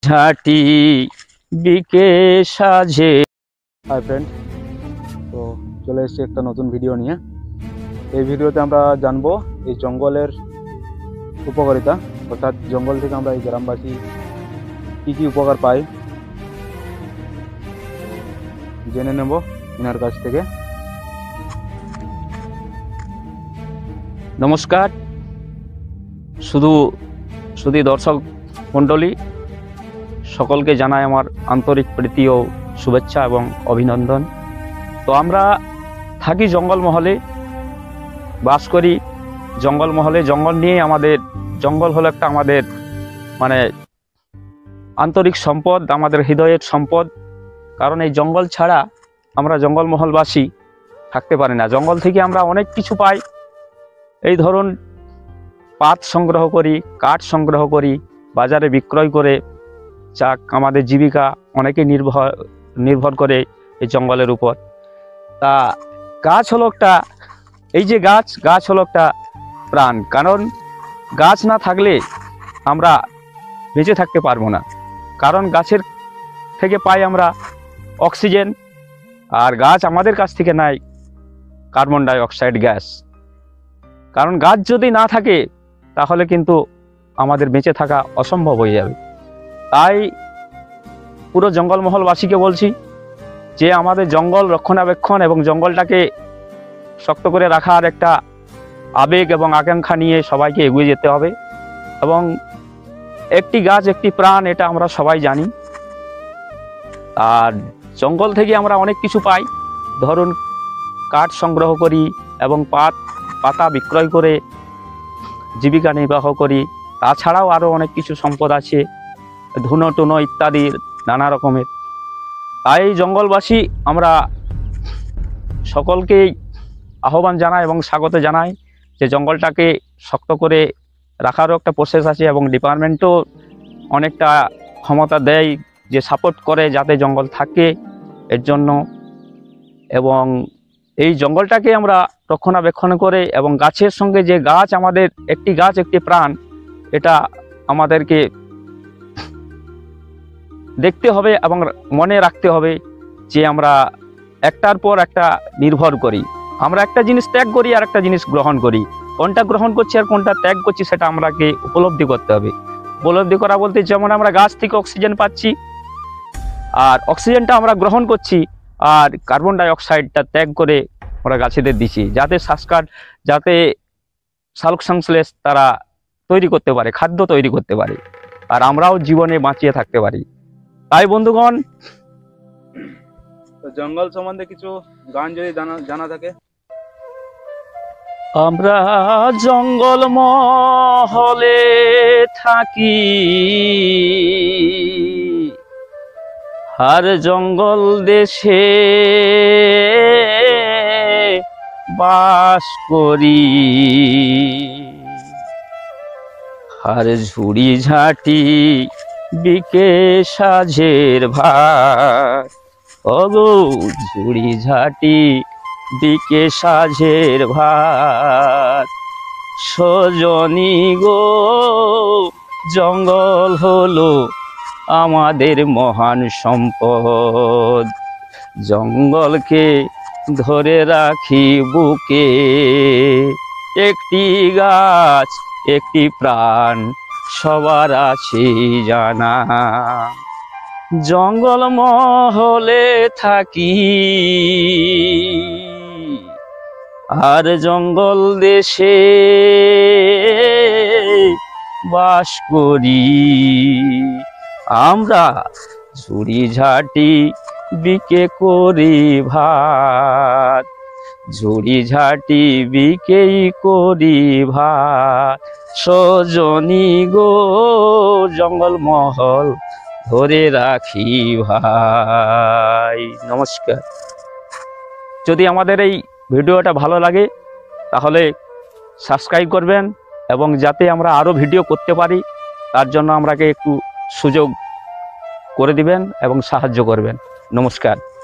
ঝাঁটি বিকে সাজে। Hi friend, তো চলে এসেছি একটা নতুন ভিডিও নিয়ে। এই ভিডিওতে আমরা জানবো এই জঙ্গলের উপকারিতা, অর্থাৎ জঙ্গল থেকে আমরা এই গ্রামবাসী কী কী উপকার পাই জেনে নেব এনার কাছ থেকে। নমস্কার শুধু দর্শক মণ্ডলী সকলকে জানাই আমার আন্তরিক প্রীতি ও শুভেচ্ছা এবং অভিনন্দন। তো আমরা থাকি জঙ্গলমহলে, বাস করি জঙ্গলমহলে। জঙ্গল নিয়ে জঙ্গল হলো একটা আমাদের আন্তরিক সম্পদ, আমাদের হৃদয়ের সম্পদ। কারণ এই জঙ্গল ছাড়া আমরা জঙ্গলমহলবাসী থাকতে পারি না। জঙ্গল থেকে আমরা অনেক কিছু পাই। এই ধরুন, পাত সংগ্রহ করি, কাঠ সংগ্রহ করি, বাজারে বিক্রয় করে আমাদের জীবিকা অনেকে নির্ভর করে এই জঙ্গলের উপর। তা গাছ হলো একটা, এই যে গাছ হলো একটা প্রাণ। কারণ গাছ না থাকলে আমরা বেঁচে থাকতে পারবো না। কারণ গাছের থেকে পাই আমরা অক্সিজেন, আর গাছ আমাদের কাছ থেকে নেয় কার্বন ডাই অক্সাইড গ্যাস। কারণ গাছ যদি না থাকে তাহলে কিন্তু আমাদের বেঁচে থাকা অসম্ভব হয়ে যাবে। তাই পুরো জঙ্গলমহলবাসীকে বলছি যে আমাদের জঙ্গল রক্ষণাবেক্ষণ এবং জঙ্গলটাকে শক্ত করে রাখার একটা আবেগ এবং আকাঙ্ক্ষা নিয়ে সবাইকে এগিয়ে যেতে হবে। এবং একটি গাছ একটি প্রাণ, এটা আমরা সবাই জানি। আর জঙ্গল থেকে আমরা অনেক কিছু পাই। ধরুন, কাঠ সংগ্রহ করি এবং পাতা বিক্রয় করে জীবিকা নির্বাহ করি। তাছাড়াও আরও অনেক কিছু সম্পদ আছে, ধুনো টুনো ইত্যাদি নানা রকমের। তাই জঙ্গলবাসী আমরা সকলকেই আহ্বান জানাই এবং স্বাগত জানাই যে জঙ্গলটাকে শক্ত করে রাখারও একটা প্রসেস আছে এবং ডিপার্টমেন্টও অনেকটা ক্ষমতা দেয় যে সাপোর্ট করে যাতে জঙ্গল থাকে এর জন্য। এবং এই জঙ্গলটাকে আমরা রক্ষণাবেক্ষণ করে এবং গাছের সঙ্গে যে গাছ আমাদের একটি গাছ একটি প্রাণ, এটা আমাদেরকে দেখতে হবে এবং মনে রাখতে হবে যে আমরা একটার পর একটা নির্ভর করি। আমরা একটা জিনিস ত্যাগ করি আর একটা জিনিস গ্রহণ করি। কোনটা গ্রহণ করছি আর কোনটা ত্যাগ করছি সেটা আমাকে উপলব্ধি করতে হবে। উপলব্ধি করা বলতে যেমন আমরা গাছ থেকে অক্সিজেন পাচ্ছি, আর অক্সিজেনটা আমরা গ্রহণ করছি, আর কার্বন ডাই অক্সাইডটা ত্যাগ করে আমরা গাছেদের দিচ্ছি, যাতে সালোক সংশ্লেষ তারা তৈরি করতে পারে, খাদ্য তৈরি করতে পারে, আর আমরাও জীবনে বাঁচিয়ে থাকতে পারি। তাই বন্ধুগণ, জঙ্গল সম্বন্ধে কিছু গান যদি জানা থাকে। আমরা জঙ্গল মহলে থাকি, আর জঙ্গল দেশে বাস করি, আর ঝুড়ি ঝাঁটি বিকে সাজের ভাত। ওগো ঝুড়ি ঝাঁটি বিকে সাজের ভাত। সজনী গো, জঙ্গল হলো আমাদের মহান সম্পদ। জঙ্গলকে ধরে রাখি বুকে, একটি গাছ একটি প্রাণ সবার আছে জানা। জঙ্গল মহলে থাকি, আর জঙ্গল দেশে বাস করি। আমরা ঝুড়ি ঝাঁটি বিকে করি ভাত, ঝুড়ি ঝাঁটি বিকেই করি ভাত। সজনী গো, জঙ্গল মহল ধরে রাখি ভাই। নমস্কার। যদি আমাদের এই ভিডিওটা ভালো লাগে তাহলে সাবস্ক্রাইব করবেন, এবং যাতে আমরা আরও ভিডিও করতে পারি তার জন্য আমাকে একটু সুযোগ করে দিবেন এবং সাহায্য করবেন। নমস্কার।